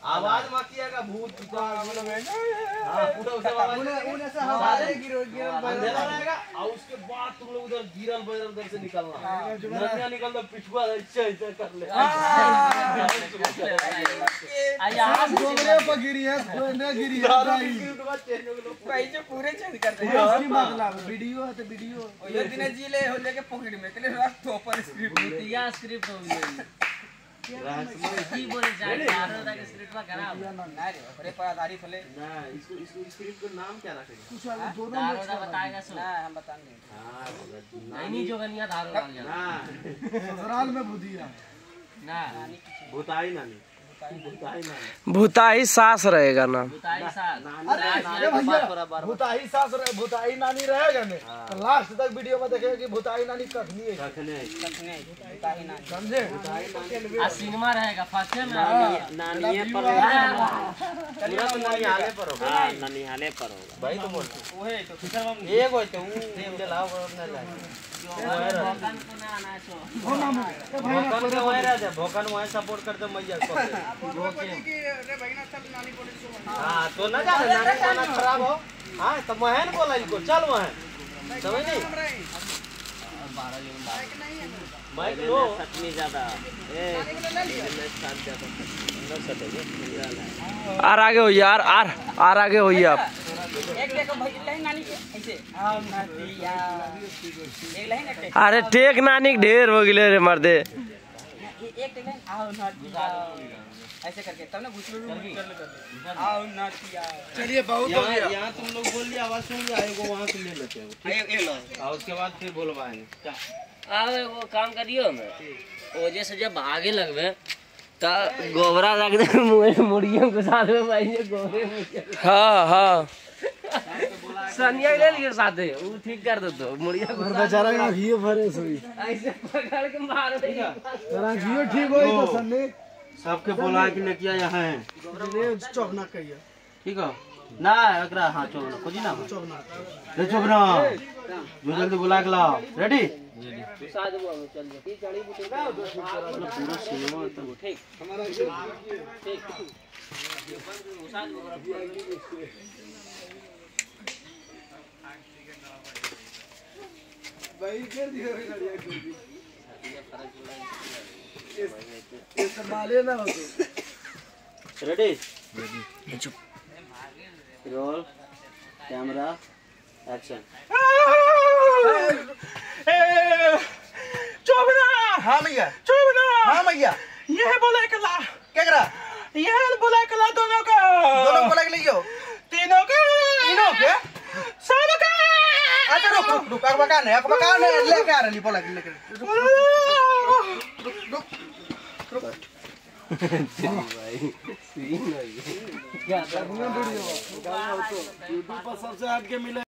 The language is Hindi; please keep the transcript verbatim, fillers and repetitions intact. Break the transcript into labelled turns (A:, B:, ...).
A: आवाज मत कियागा भूत हां पूरा उसे उन्हें से हमारे गिरो गिरो अंधेरा रहेगा और उसके बाद तुम लोग उधर गिरल बैरल उधर से निकलना नदिया निकल तो पिछुआ ऐसे ऐसे कर ले आ यहां गोबरे पर गिरी है कोई न गिरी है भाई जो पूरे चेंज कर दे मतलब वीडियो है तो वीडियो ये दिन जी ले हो लेके पॉकेट में चले रात तो पर स्क्रिप्ट दिया स्क्रिप्ट हो गई की बोले जाए यार का स्क्रिप्ट में खराब ना रे अरे पर तारीफ ले ना इसको इसको स्क्रिप्ट का नाम क्या रखेंगे कुछ दोनों दारोगा बताएगा सो ना हम बताएंगे हां नहीं जोगनिया दारोगा ना ससुराल में बुधिया ना भूताई नानी
B: भूताई सास रहेगा ना
A: भूताई सास अरे भैया भूताई सास रहे भूताई नानी रहेगा ने तो लास्ट तक वीडियो में देखेगा कि भूताई नानी कखनी है कखने कखने भूताई नानी समझे भूताई नानी आ सिनेमा रहेगा फर्स्ट में नानी पर पूरा तो नानी हाले पर होगा हां नानी हाले पर होगा भाई तो बोल ओहे तो एक होय तो ऊ दे लाओ न ला भोकन को ना आना छो भोकन के वही रह जा भोकन वही सपोर्ट करते मैया को रे भाई ना सब नानी बोले तो हां तो ना जा नानी खाना खराब हो हां तो महन बोला इनको चल महन समझ नहीं माइक लो सटनी ज्यादा ए साथ ज्यादा न सटेगे
B: आर आगे हो यार आर आर आगे हो आप
A: एक देखो भाई लाइन नानी के ऐसे आओ नातिया एक लाइन एक
B: अरे टेक नानी ढेर हो गेले रे मर्दे
A: एक लाइन आओ नातिया ऐसे करके तब ना घुसरो कर ले आओ नातिया चलिए बहुत हो गया यहां तुम लोग बोल लिया आवाज सुन लिया एगो वहां से ले लेते हो ठीक है लो और उसके बाद फिर बोलवाएंगे क्या
C: आवे वो काम करियो में ओ जैसे जब भागे लगवे त गोबरा रख दे मुंह मुड़ियों के साथ में भाई ये गोबरे मुड़िया
B: हां हां
C: सनिया ले लिए साथे वो ठीक कर दो तो मुड़िया
A: और बेचारा का घियो भरे सोई
C: ऐसे पकड़ के मार देगा
A: तेरा घियो ठीक होई तो सन्ने सबके बोला कि ने किया यहां है चौकना कहिया ठीक है ना एकरा हां चौकना खोजी ना चौकना रे चौकना जो जल्दी बुला के लाओ रेडी रेडी साथ में चल जा की चढ़ी बुटे पूरा सिनेमा तो ठीक हमारा ठीक साथ में भाई कर दिया गाड़ियां कर दी ये संभाले ना हो तो रेडी रेडी चुप रोल कैमरा एक्शन चुपना हां भैया चुपना हां भैया ये बोला कला क्या करा ये बोला कला दोनों का दोनों बोला के लियो तीनों का तीनों के सब का अच्छा रुक रुक रुक अब मकान है अब मकान है लेके आ रही बोला के लेके रुक रुक रुक भाई सीन है क्या वीडियो यूट्यूब पर सबसे हट के मिले।